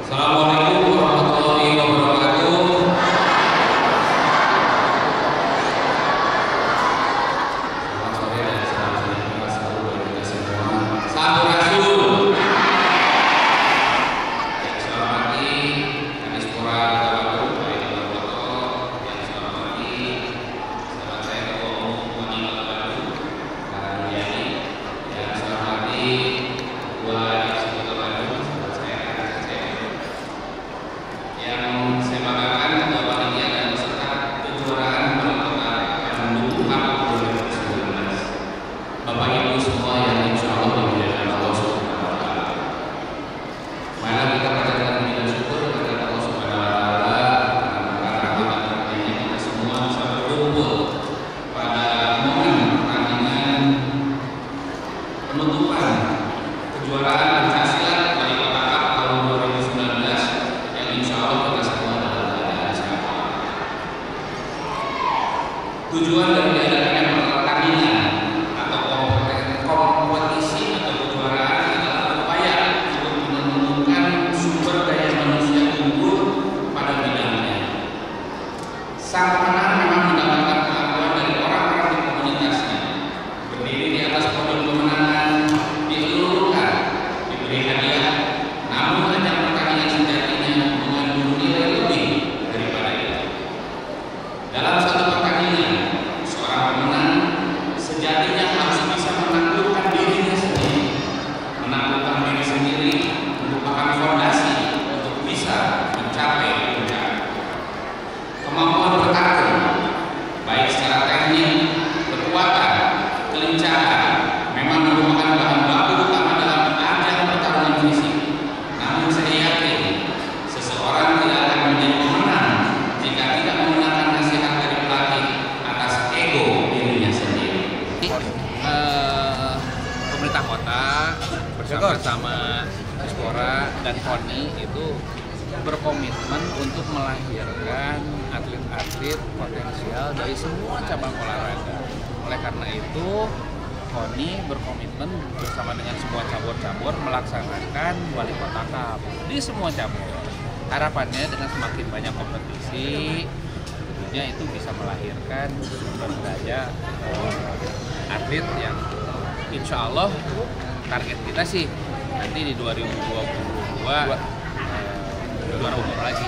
Assalamualaikum warahmatullahi wabarakatuh. Selamat sore dan salam sejahtera selalu bagi kita semua. Sampurasun. Yang saya hormati Kadispora Kota Bandung, Pak Ibu Foto. Yang saya hormati sahabat saya Ketua Umum Koni Kota Bandung, Pak Rudiani. Yang saya hormati Ketua Divisi Kota Bandung, sahabat saya Kak Cecep. Yang saya banggakan Ketua Panitia dan peserta kejuaraan Wali Kota Bandung Cup 2019. Bapak Ibu semua yang insya Allah dimuliakan Allah Subhanahu wa Ta'ala. Mana kita panjatkan puji dan syukur kepada Allah Subhanahu wa Ta'ala karena rahmat-rahmatnya kita semua bisa berkumpul pada momen pertandingan penutupan kejuaraan pencaksilat Wali Kota Cup tahun 2019 yang insya Allah kita semua dalam keadaan sehat. Tujuan dari diadakannya pertandingan atau kompetisi atau kejuaraan adalah upaya untuk menentukan sumber daya manusia unggul pada bidangnya. Sang pemenang memang mendapatkan pengakuan dari orang-orang di komunitasnya, berdiri di atas podium kemenangan, dielulukan, diberi hadiah, namun ajang pertandingan sejatinya mengandung nilai lebih daripada itu. Dalam satu pertandingan, seorang pemenang sejatinya harus bisa menaklukkan dirinya sendiri. Menaklukkan diri sendiri merupakan fondasi untuk bisa mencapai puncak. Kemampuan bertarung, baik secara teknik, kekuatan, kelincahan, memang merupakan bahan baku utama dalam ajang pertarungan fisik. Namun saya yakin seseorang tidak akan menjadi pemenang jika tidak menggunakan nasihat dari pelatih atas ego dirinya sendiri. Pemerintah kota bersama Dispora dan KONI itu berkomitmen untuk melahirkan atlet-atlet potensial dari semua cabang olahraga. Oleh karena itu, KONI berkomitmen bersama dengan semua cabur-cabur melaksanakan Wali Kota Cup di semua cabur. Harapannya dengan semakin banyak kompetisi, tentunya itu bisa melahirkan sumber daya atlet yang insya Allah target kita sih nanti di 2022 juara umum lagi.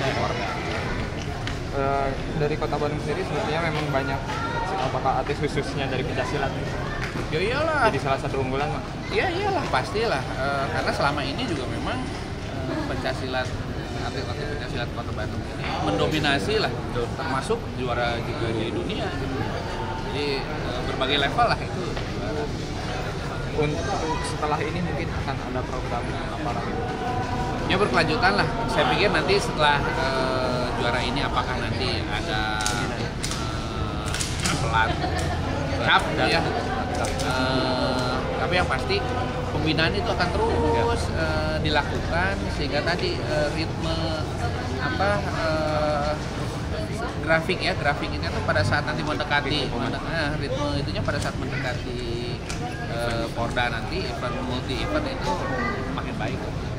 Dari Kota Bandung sendiri sebenarnya memang banyak, apakah artis khususnya dari pencaksilat Ya iyalah. jadi salah satu unggulan, Pak? Iya iyalah pastilah. Karena selama ini juga memang pencaksilat atlet-atlet pencaksilat Kota Bandung ini mendominasi lah, termasuk juara juga di dunia gitu. Jadi berbagai level lah itu. Untuk setelah ini mungkin akan ada program apa lagi? Ya berkelanjutan lah. Saya pikir nanti setelah juara ini apakah nanti ada pelat cup ya. Tapi yang pasti pembinaan itu akan terus dilakukan sehingga tadi ritme grafik ini tuh pada saat nanti mendekati ritme itunya pada saat mendekati Porda nanti event multi event itu makin baik.